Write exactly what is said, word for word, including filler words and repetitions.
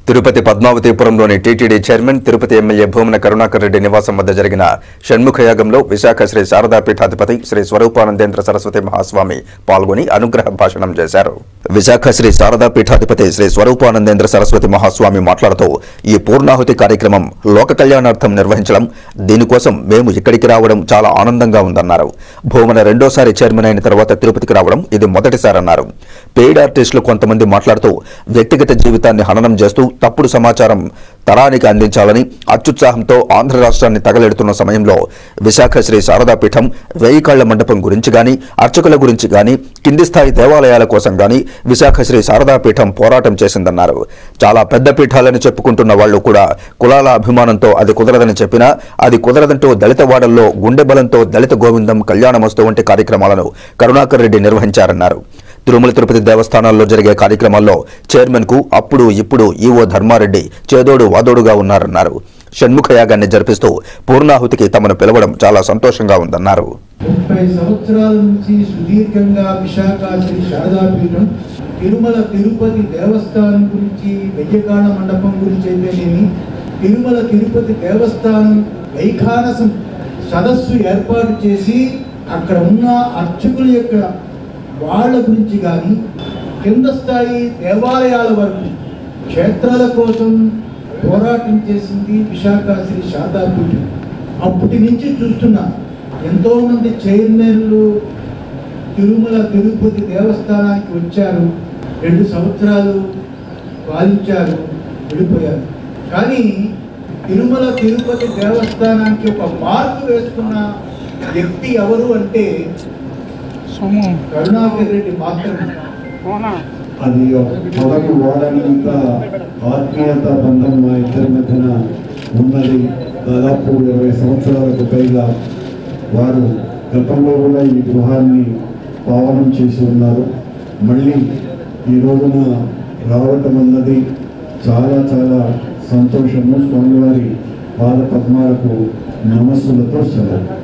తిరుపతి పద్మావతిపురంలోని TTD chairman Tirupati MLA Bhumana Karunakar Reddy నివాసం వద్ద జరిగిన షణ్ముఖయాగంలో విశాఖ శ్రీ శారదా పీఠాధిపతి శ్రీ స్వరూపానందేంద్ర సరస్వతి మహాస్వామి పాల్గొని అనుగ్రహ భాషణం చేశారు. విశాఖ శ్రీ శారదా పీఠాధిపతి శ్రీ స్వరూపానందేంద్ర సరస్వతి మహాస్వామి మాట్లాడుతూ ఈ పూర్ణాహుతి కార్యక్రమం లోక కళ్యాణార్థం నిర్వహించడం, దీనికోసం మేము ఇక్కడికి రావడం చాలా ఆనందంగా ఉందన్నారు. భూమన రెండోసారి చైర్మన్ అయిన తర్వాత తిరుపతికి రావడం ఇది మొదటిసారన్నారు. పెయిడ్ ఆర్టిస్టులు కొంతమంది మాట్లాడుతూ వ్యక్తిగత జీవితాన్ని హననం చేస్తూ తప్పుడు సమాచారం తరానికి అందించాలని అత్యుత్సాహంతో ఆంధ్ర రాష్ట్రాన్ని తగలెడుతున్న సమయంలో విశాఖ శ్రీ శారదా పీఠం వెయ్యి కాళ్ల మండపం గురించి గాని, అర్చకుల గురించి గాని, కింది స్థాయి దేవాలయాల కోసం గాని విశాఖ శ్రీ శారదా పీఠం పోరాటం చేసిందన్నారు. చాలా పెద్ద పీఠాలని చెప్పుకుంటున్న వాళ్లు కూడా కులాల అభిమానంతో అది కుదరదని చెప్పినా, అది కుదరదంటూ దళిత వాడల్లో గుండె బలంతో దళిత గోవిందం కళ్యాణమస్తు వంటి కార్యక్రమాలను కరుణాకర్ రెడ్డి నిర్వహించారన్నారు. తిరుమల తిరుపతి దేవస్థానాల్లో జరిగే కార్యక్రమాల్లో చైర్మన్ కు అప్పుడు ఇప్పుడు ఈవో ధర్మారెడ్డి చేదోడు వాదోడుగా ఉన్నారన్నారు. షణ్ముఖ యాగాన్ని జరిపిస్తూ పూర్ణాహుతికి తమను పిలవడం చాలా సంతోషంగా ఉందన్నారు. ముప్పై సంవత్సరాల నుంచి సుదీర్ఘంగా విశాఖ శ్రీ శారదాపీఠం తిరుమల తిరుపతి దేవస్థానం గురించి, వెయ్యకాళ్ళ మండపం గురించి అయితేనేమి, తిరుమల తిరుపతి దేవస్థానం వైఖానసం సదస్సు ఏర్పాటు చేసి అక్కడ ఉన్న అర్చకుల యొక్క వాళ్ళ గురించి కానీ, కింద స్థాయి దేవాలయాల వరకు క్షేత్రాల కోసం పోరాటం చేసింది విశాఖ శ్రీ శారదాపీఠం. అప్పటి నుంచి చూస్తున్నా ఎంతోమంది చైర్మన్లు తిరుమల తిరుపతి దేవస్థానానికి వచ్చారు, రెండు సంవత్సరాలు పాలించారు, వెళ్ళిపోయారు. కానీ తిరుమల తిరుపతి దేవస్థానానికి ఒక మార్పు వేసుకున్న వ్యక్తి ఎవరు అంటే కరుణాకర్ రెడ్డి మాత్రమే. అది మొదటి వాడనంత ఆత్మీయత బంధం మా ఇద్దరి మధ్యన ఉన్నది. దాదాపు ఇరవై సంవత్సరాలకు పైగా వారు గతంలో కూడా ఈ గృహాన్ని పావనం చేసి ఉన్నారు. మళ్ళీ ఈ రోజున రావటం అన్నది చాలా చాలా సంతోషము. స్వామివారి పాద పద్మాలకు నమస్సులతో సెలవు.